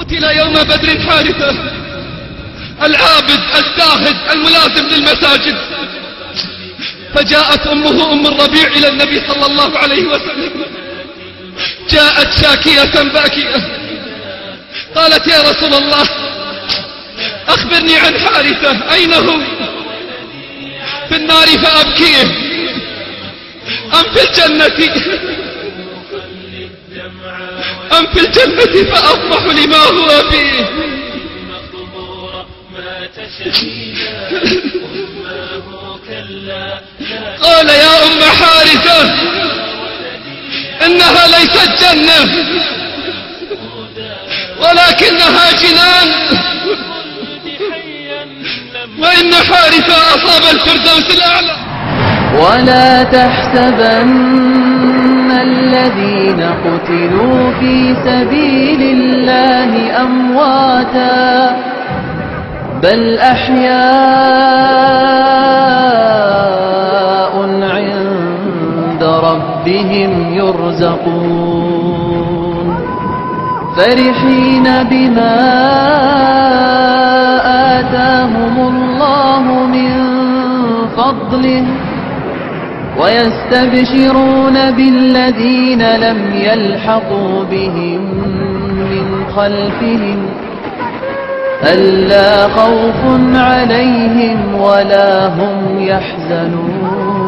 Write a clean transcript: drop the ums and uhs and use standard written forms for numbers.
قتل يوم بدر حارثة العابد الزاهد الملازم للمساجد. فجاءت أمه أم الربيع إلى النبي صلى الله عليه وسلم، جاءت شاكية باكية، قالت يا رسول الله أخبرني عن حارثة، أين هو؟ في النار فأبكيه أم في الجنة؟ أم في الجنة فأفرح لما هو فيه؟ قال يا أم حارثة إنها ليست جنة ولكنها جنان، وإن حارثة أصاب الفردوس الأعلى. ولا تحسبن الذين قتلوا في سبيل الله أمواتا بل أحياء عند ربهم يرزقون فرحين بما آتاهم الله من فضله ويستبشرون بالذين لم يلحقوا بهم من خلفهم ألا خوف عليهم ولا هم يحزنون.